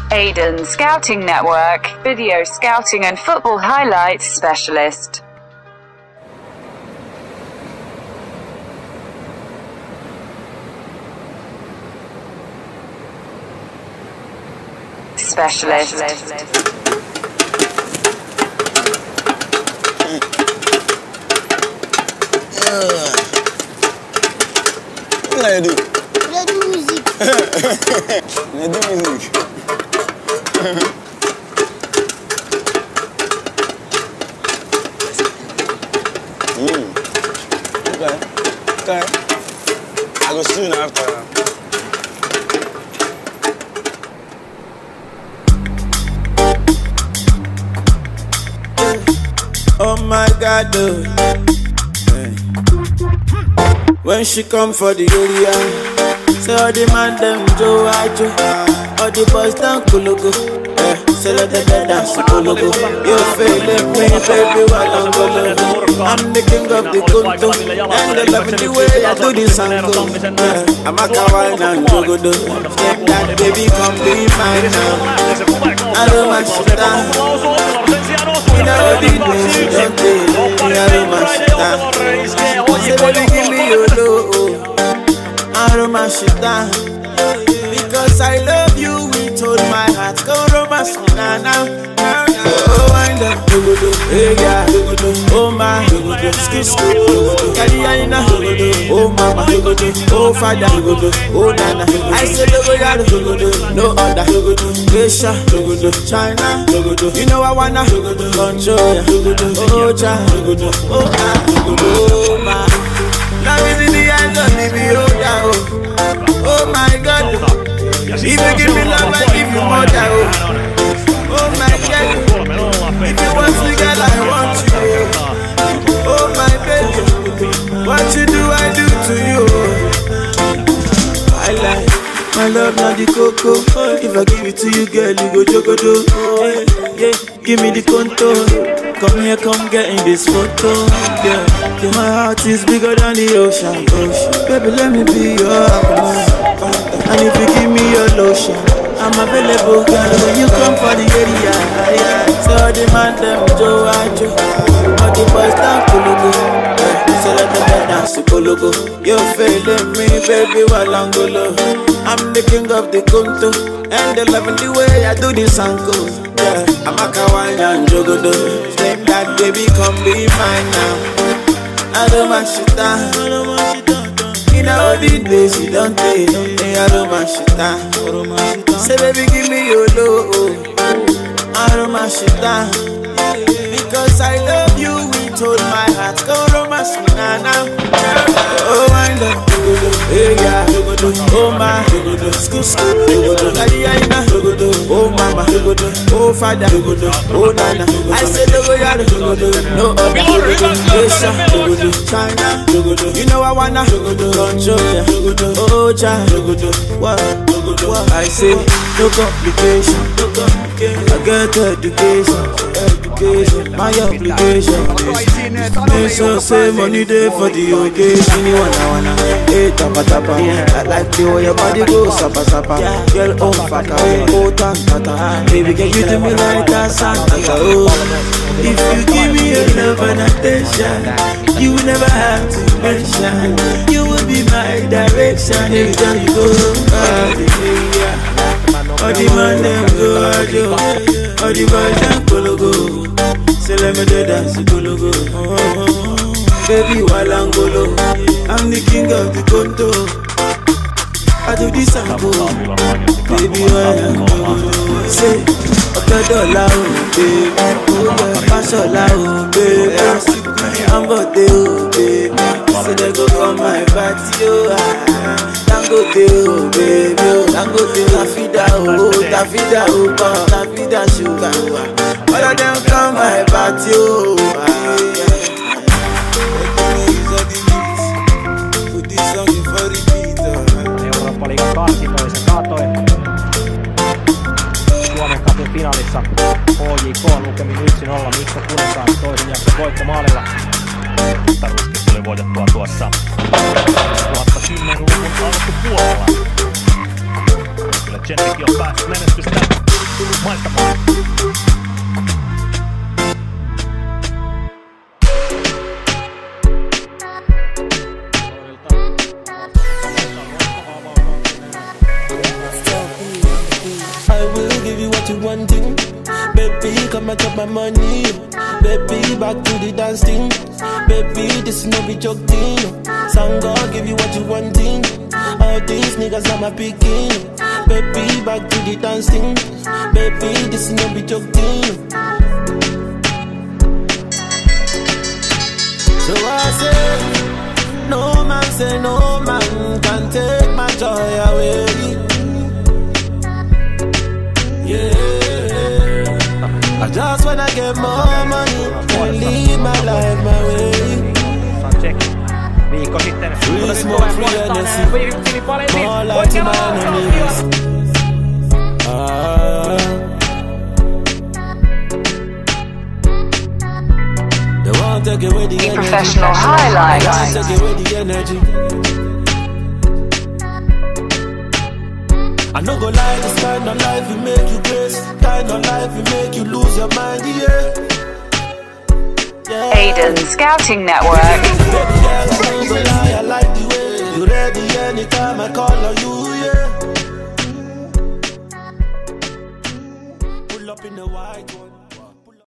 Aiden Scouting Network, video scouting and football highlights specialist. What do you do? I do music. I do music. Okay. I go soon after. Oh my God, when she come for the area, say all the man them Joe Ajo, all the boys down Kulugu, say let the dance Kulugu. You feeling me, baby, while I'm golo. I'm the king of the Kunto, and they love the way I do this song. I'm a kawaii and Jogodo. Take that baby, come be mine now. I don't want shit down. You know the things you don't do. I don't want shit down. Say baby, give me your love. I don't want shit down. Because I love you with all my heart. Go romance now. Oh, wind up, hey yeah, oh my, skis, Kaliana, oh mama, oh father, oh nana. I said no other, Asia, China, you know I wanna control ya, oh cha, oh my. Now is in the hands of me, oh my God. If you give me love, I give you more. Oh my God, if you want me, girl, I want you. Oh my baby, what you do, I do to you. I like my love, not the cocoa. If I give it to you, girl, you go jogodo. Yeah, give me the contour. Come here, come get in this photo. Yeah, my heart is bigger than the ocean. Baby, let me be your alcohol. And if you give me your lotion, I'm available, girl, when you come for the area. So the man them Joe Ajo, all the boys down Kulugu. So let the bed dance to Kulugu. You feeling me, baby, while I'm golo. I'm the king of the Kunto, and they loving the way I do this uncle. Yeah, I'm a kawaii and Jogodo. Take that baby, come be mine now. I don't want shit down. You know the days you don't take, I don't want shit down. Say baby, give me your love. I don't want shit down. Because I love you with all my heart. Go romance me now. Oh, wind up, hey yeah, oh my, school, Kaliana, oh mama, oh father, oh nana. I said no other, Asia, China, you know I wanna control ya. Oh cha, what I say, no complication, I get education, my obligation. They so say money there for the occasion. You wanna, hey tapa. I like the way your body goes, sapa. Girl, oh faka, oh tanta. Baby, get you to me like that Santa. Oh, if you give me your love and attention, you will never have to mention. You will be my direction every time you go. All the man them go Ajo, all the boys them Kulugu. Say let me do dance Kulugu. Baby while I'm golo, I'm the king of the Kunto. I do this uncle. Baby while I'm golo. Say $100, baby. $5, baby. I'm about to, baby. Say they go come my party, Dangote, baby. Dangote, Tafida, Tafida, sugar. All of them come my party, Eurooppa-liigan karsintoisen katoin. Suomen Cupin finaalissa HJK lukemin 1-0 Mikko Kunesaan toisen jakson voittomaalilla. Mutta Ruski tuli voitettua tuossa 2010-luvun alkupuolella. Kyllä Genetikin on päässyt menestystä will give you what you wanting. Baby, come and chop my money. Baby, back to the dance thing. Baby, this is no be joke thing. Sound God give you what you wanting. All these niggas are my picking. Baby, back to the dance thing. Baby, this is no be joke thing. So I say, no man say no man can take my joy away. Yeah, I just wanna get more money and live my life my way. Viikko sitten Free smoke, free energy, more light to my enemies. They won't take away the energy. Professional highlights. They won't take away the energy. I no go lie, this kind of life will make you grace. Kind of life will make you lose your mind, yeah. Aiden Scouting Network. Baby girl, I no go lie, I like the way you ready anytime I call on you, yeah. Pull up in the white one.